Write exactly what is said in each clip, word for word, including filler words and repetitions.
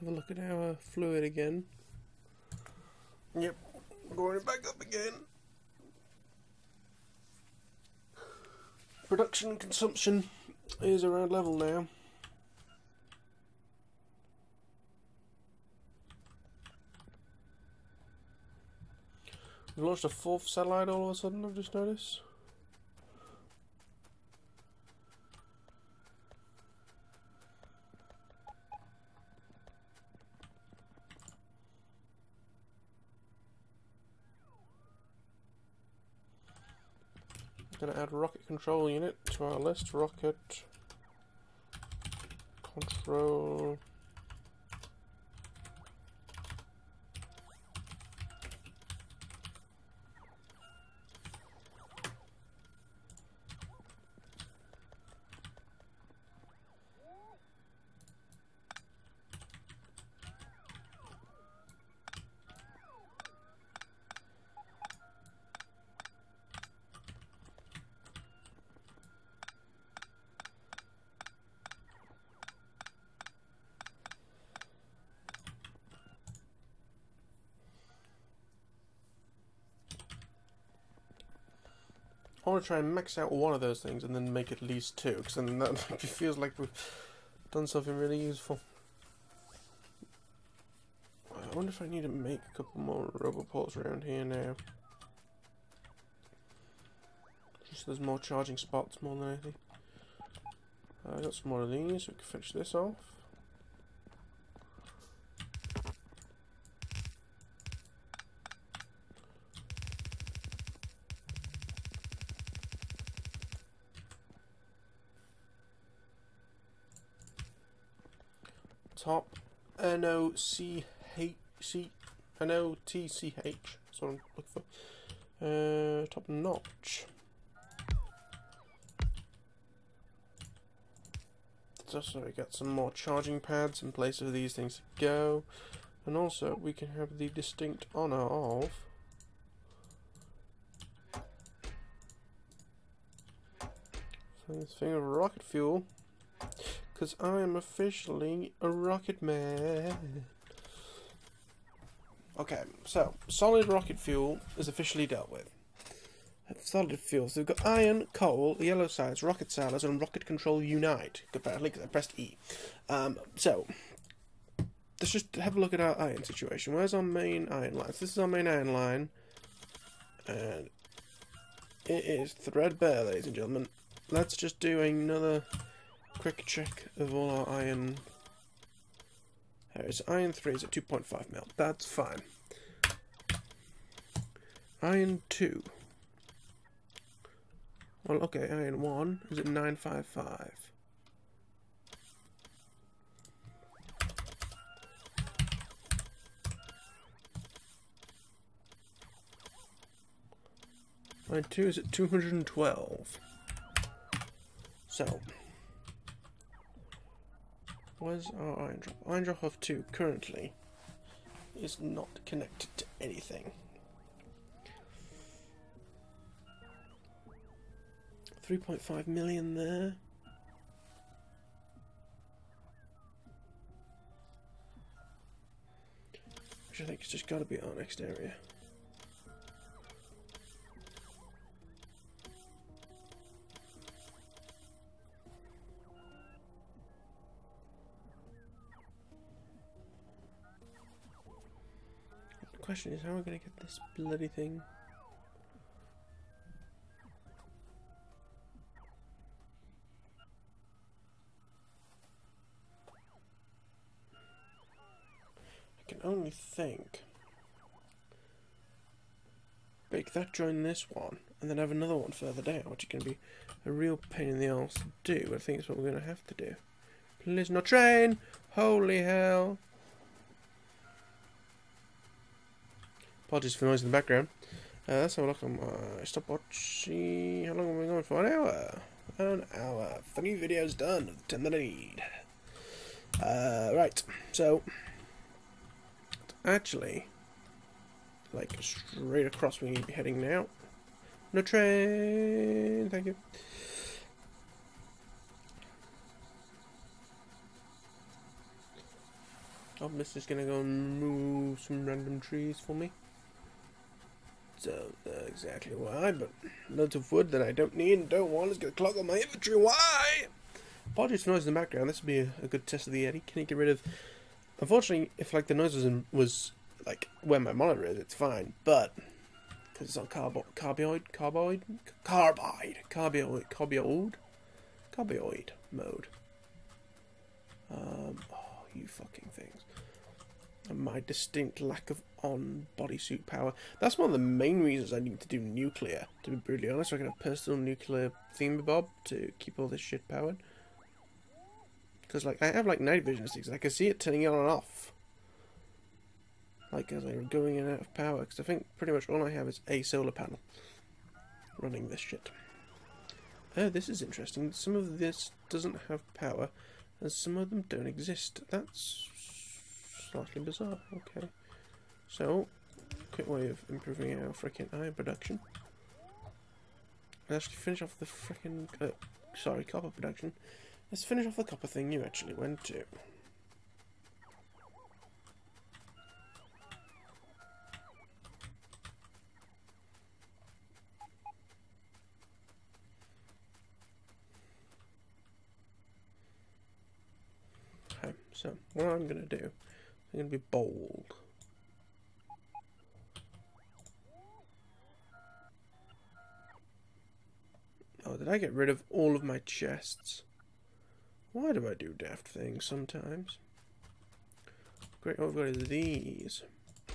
have a look at our fluid again. Yep, going back up again. Production and consumption is around level now. We've launched a fourth satellite all of a sudden, I've just noticed. I'm going to add a rocket control unit to our list. Rocket control. I want to try and max out one of those things and then make at least two, because then that feels like we've done something really useful. I wonder if I need to make a couple more roboports around here now. Just so there's more charging spots more than anything. I got some more of these, so we can finish this off. Top N O C H C N O T C H. That's what I'm looking for. Uh, top notch. Just so we got some more charging pads in place of these things to go, and also we can have the distinct honor of this thing of rocket fuel. Because I am officially a rocket man. Okay, so solid rocket fuel is officially dealt with. Solid fuel. So we've got iron, coal, yellow sides, rocket silos, and rocket control unite. Apparently, because I pressed E. Um, so let's just have a look at our iron situation. Where's our main iron line? So this is our main iron line, and it is threadbare, ladies and gentlemen. Let's just do another quick check of all our iron. Here's iron three is at two point five mil. That's fine. Iron two. Well, okay, iron one is at nine five five. Iron two is at two hundred twelve. So, where's our iron drop? Iron drop of two currently is not connected to anything. three point five million there. Which I think has just got to be our next area. The question is, how are we going to get this bloody thing? I can only think. Make that join this one, and then have another one further down, which is going to be a real pain in the arse to do. But I think it's what we're going to have to do. Please, no train! Holy hell! Apologies for the noise in the background. Uh, let's have a look on my stopwatch. See how long have we been going for? An hour. An hour. Three videos done. The ten that I need. Uh, right. So, actually, like straight across, we need to be heading now. No train. Thank you. Optimus is gonna go and move some random trees for me. Don't know exactly why, but loads of wood that I don't need and don't want is gonna clog up my inventory. Why? Apologies for noise in the background. This would be a, a good test of the Yeti. Can you get rid of? Unfortunately, if like the noise was in, was like where my monitor is, it's fine. But because it's on carbo carbioid, carboid, carbide, carbioid, carbioid, carbioid mode. Um, oh, you fucking things. And my distinct lack of on bodysuit power. That's one of the main reasons I need to do nuclear, to be brutally honest, so I can have personal nuclear thingamabob to keep all this shit powered. Because, like, I have, like, night vision sticks, and I can see it turning on and off. Like, as I'm going in and out of power, because I think pretty much all I have is a solar panel running this shit. Oh, this is interesting. Some of this doesn't have power, and some of them don't exist. That's slightly bizarre. Okay. So, quick way of improving our frickin' iron production. Let's actually finish off the frickin', uh, sorry, copper production. Let's finish off the copper thing you actually went to. Okay, so what I'm gonna do, I'm gonna be bold. Oh, did I get rid of all of my chests? Why do I do daft things sometimes? Great, what we've got is these.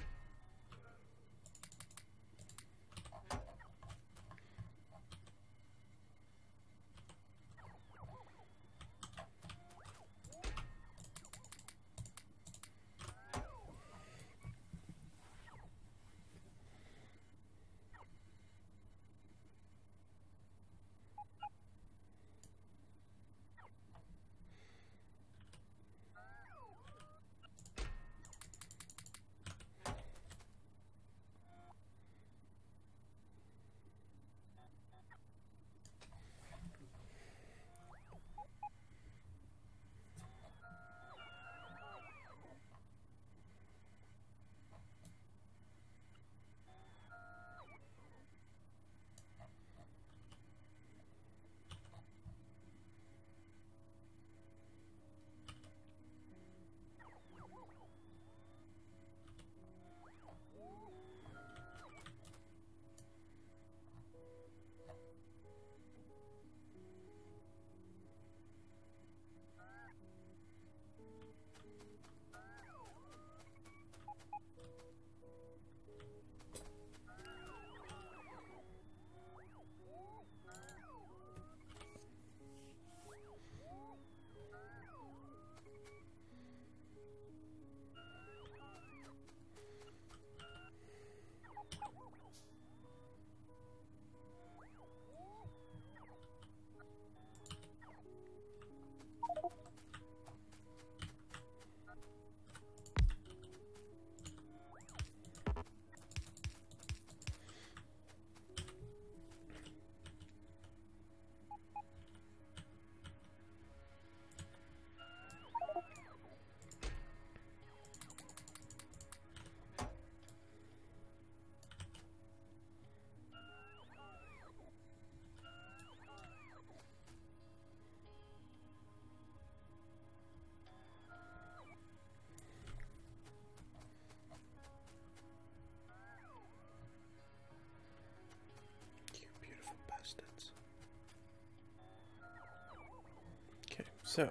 Okay, so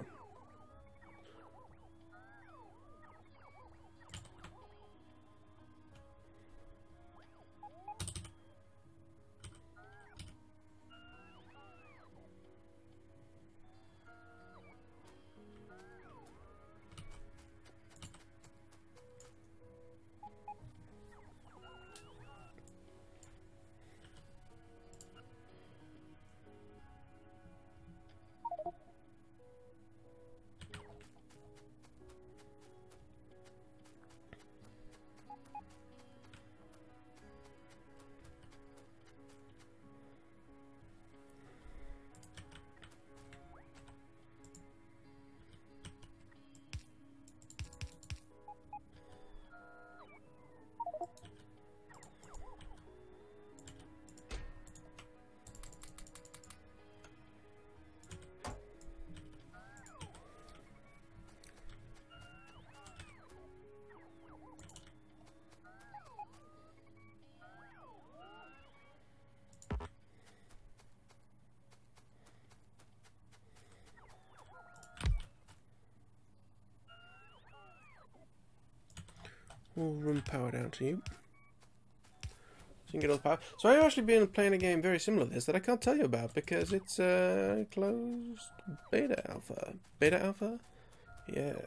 We'll run power down to you. So you can get all the power. So I've actually been playing a game very similar to this that I can't tell you about because it's uh, closed beta alpha. Beta alpha? Yes.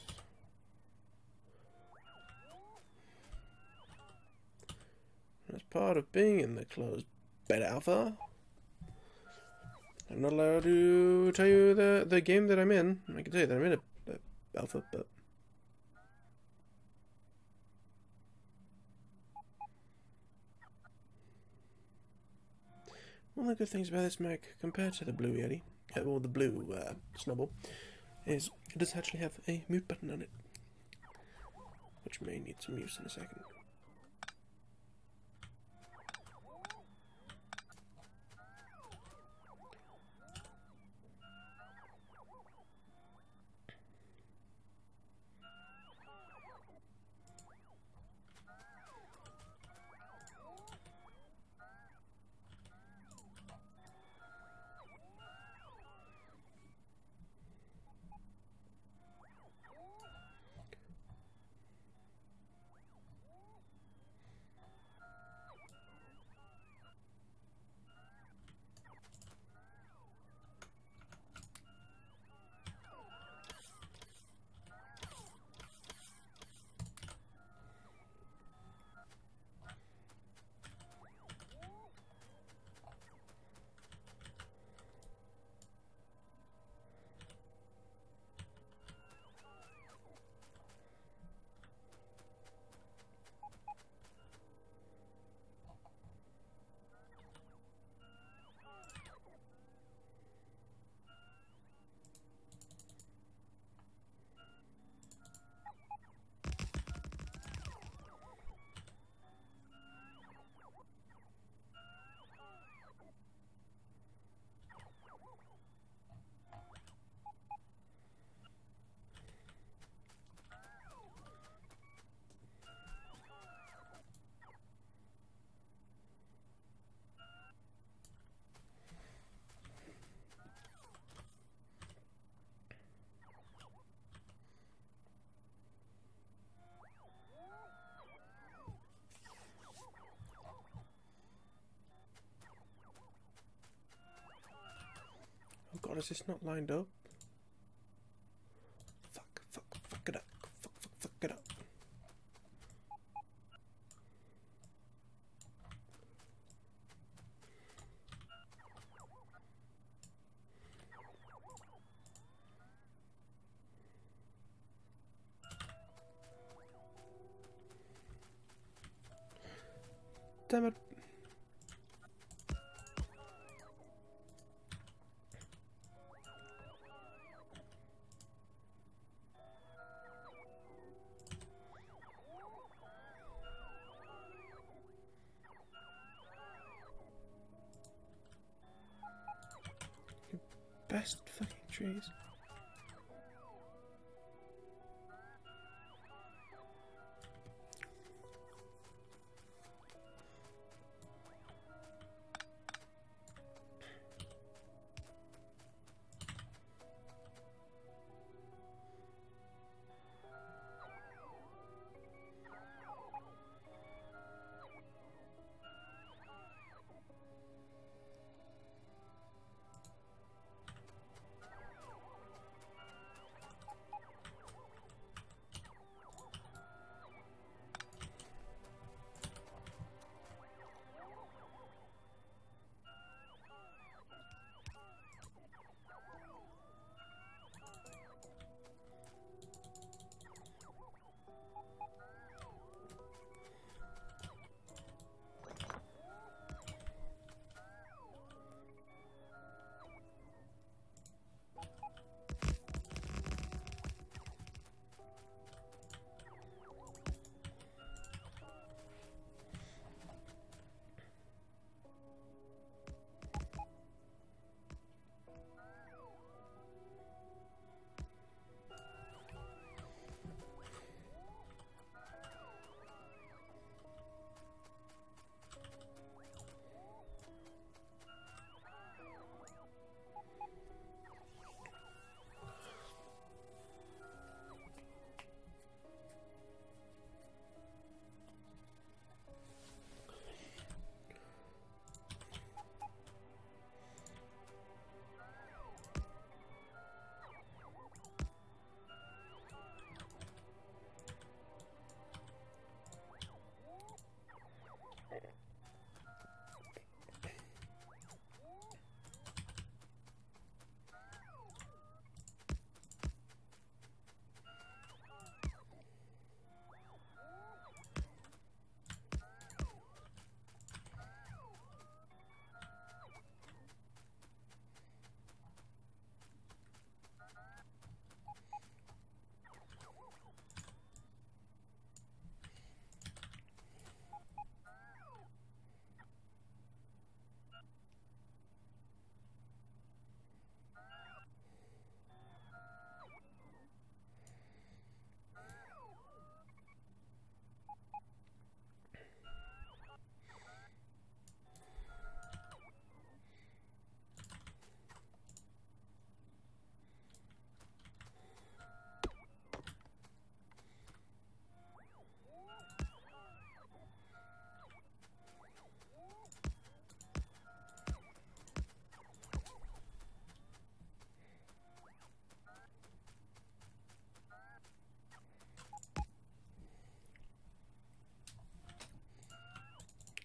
As part of being in the closed beta alpha, I'm not allowed to tell you the, the game that I'm in. I can tell you that I'm in a, a alpha, but... One of the good things about this Mac, compared to the Blue Yeti, uh, or the Blue uh, Snubble, is it does actually have a mute button on it, which may need some use in a second. Oh god, is this not lined up? Fuck, fuck, fuck it up. Fuck, fuck, fuck it up. Damn it. Best fucking trees.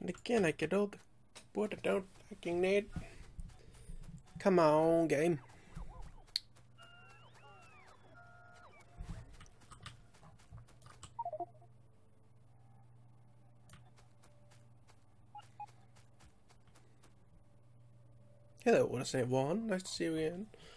And again I get dog. But I don't fucking need. Come on, game. Hello, what I say, one. Nice to see you again.